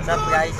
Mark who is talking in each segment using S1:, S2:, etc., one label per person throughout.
S1: What's up guys?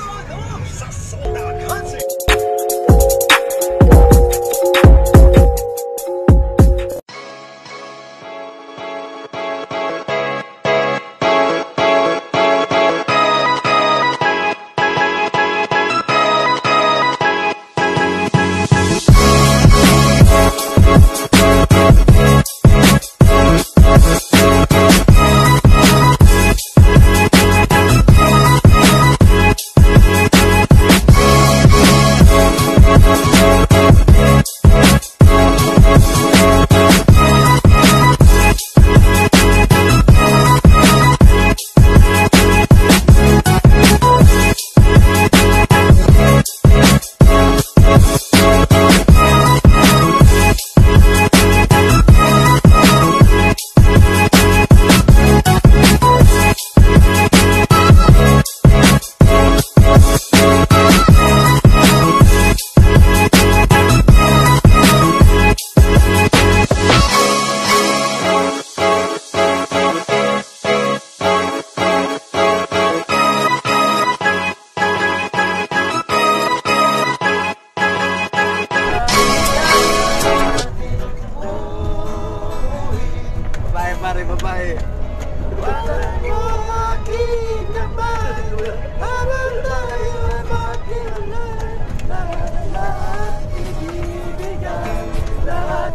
S1: Babae. Bakit mo aking naman habang tayo magkailan, lahat ibibigay, lahat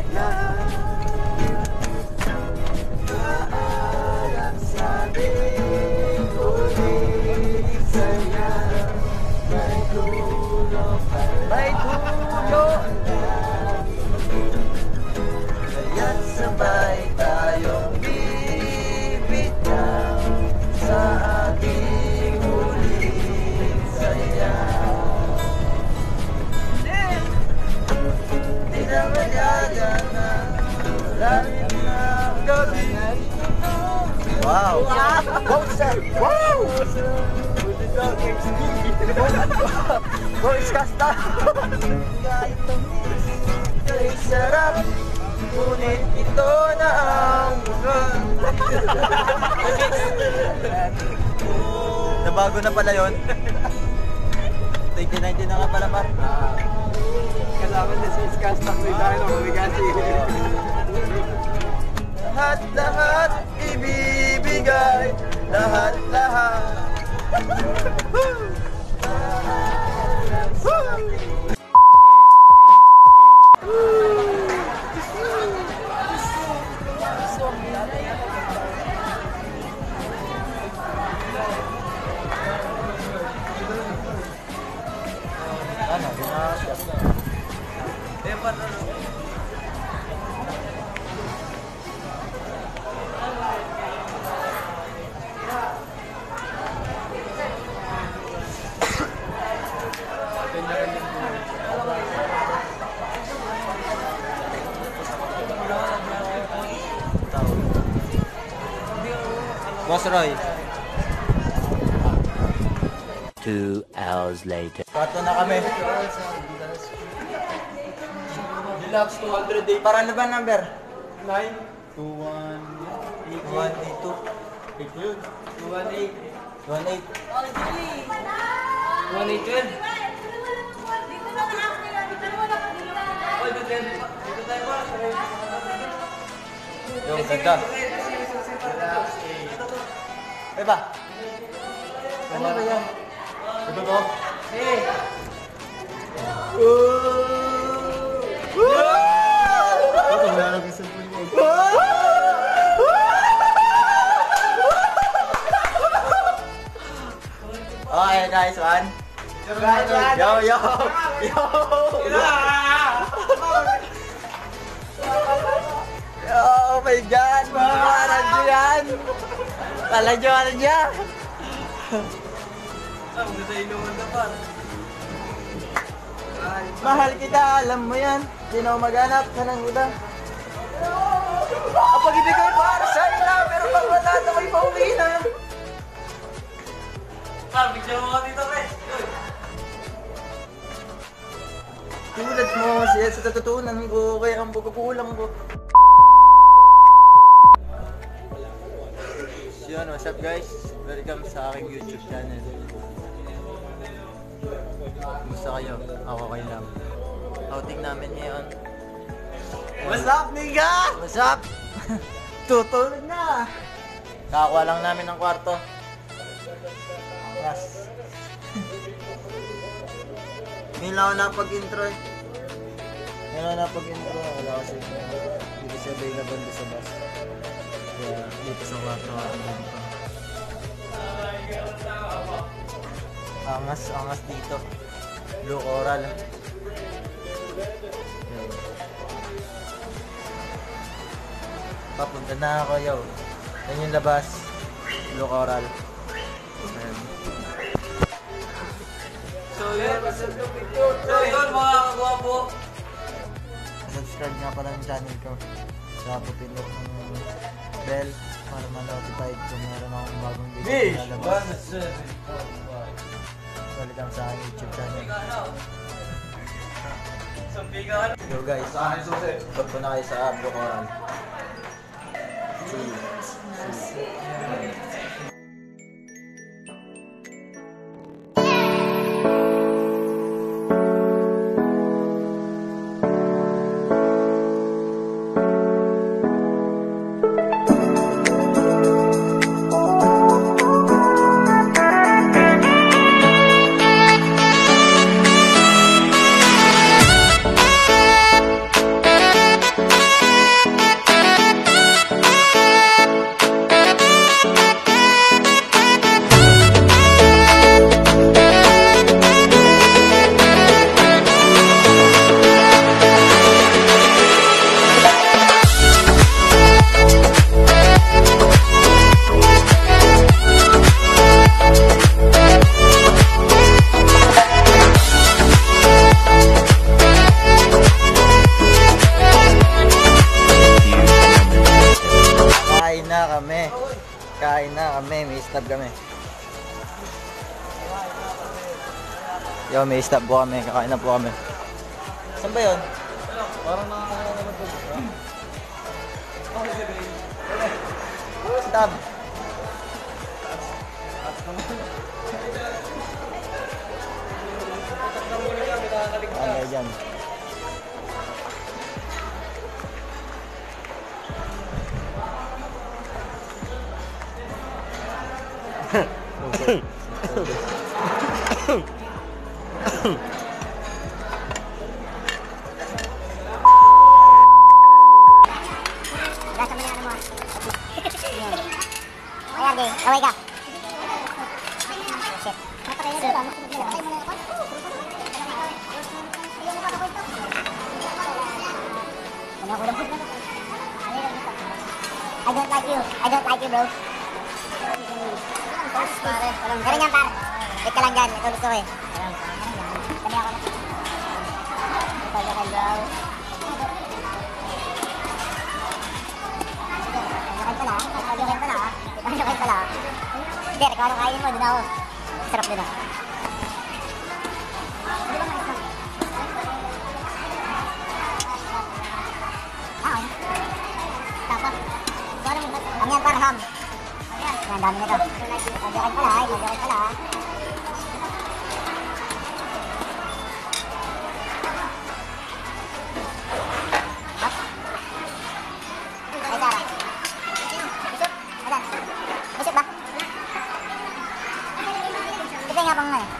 S1: kaalam sabing ulit saya, may tulong kaya't sabay tayong bibitaw sa ating huling saya. Di na magaya na lalim ng gabi. Wow! Wow, sir! Wow! Wow, iskasta! Kahit tamis, kay sarap, ngunit ito na ang buwan. Nabago na pala yun. 2019 na nga pala, Mar.
S2: Kasama na si Iskasta ko dahil umigasi.
S1: Lahat ibibigay, lahat.
S3: Boss Roy. 2 hours later.
S1: Pato na kami. Deluxe 200 day. Para na ba number? 9? 2182. 218. 218.
S2: 112.
S1: Yung ganda. Ba? Ano ba yan? Ito to? Eh! Okay guys, one. Yo! Oh my God! Ano yan? Talagyan niya!
S2: Ang ganda inuman na pa.
S1: Mahal kita, alam mo yan. Di na maghanap ka ng iba. Ang pag-ibig ko ay para sa'yo lang, pero pag wala na may pauwi na.
S2: Bigyan mo ka dito, pre.
S1: Tulad mo siya sa tatutunan ko, kaya ang pagkukulang ko. So yun, what's up guys? Welcome sa aking YouTube channel. Kumusta kayo? Ako kayo lang. Outing namin ngayon.
S2: What's up, nigga?
S1: What's up?
S2: Tutulog na.
S1: Kakakuha lang namin ng kwarto. Yes. Ngayon lang ako napag-intro eh. Ngayon lang napag-intro. Wala kasi hindi kasi available doon sa bus. Kaya dito sa kwarto ako dito. Angas dito. Blue Coral. Yun. Papunta na ako, yo. Yan yung labas. Blue Coral. Ayan.
S2: So yun mga kagwapo.
S1: Subscribe nga pala ng channel ko. Saka pipindot ng bell para ma-notified kung meron akong bagong video na lalabas. Balik lang sa aking YouTube channel. Yo guys, punta na kayo sa Blue Coral. See you. Kain na kami, may stop kami. Yo, may stop po kami, kakain na po kami. Saan ba yun?
S2: Parang nakakaya naman po.
S1: Stop! Ano dyan?
S4: Away ka. Shit. I don't like you, bro. Ganun yan, par. Wait ka lang dyan. Ito gusto ko eh. Dami ako na. Ito ka, bro. Pagkakin pala. Hindi, ikaw anong kainin mo. Doon ako. Sarap doon ako. Tapos. Ano yan, par, ham? Yan, dami nito. Pagkakin pala. Nga pang nga eh.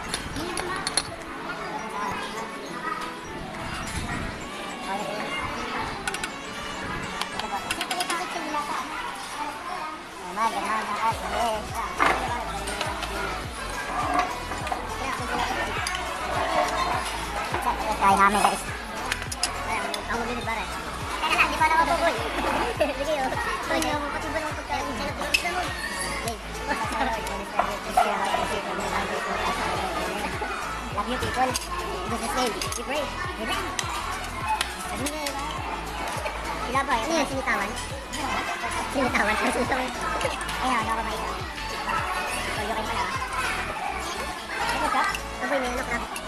S4: Try namin guys. Ako din pare. Kaya lang, di pa ako tukoy. Sige yun. So yun, patibal ako pagkain sa labas na mo. Love you people. This is Dave. Be brave. Be brave. Sila ba? Ano yung sinitawan? Sinitawan? Ayun, ako ba ito? Pagyo kayo pala. Ano ka? Ito ba yung anak na?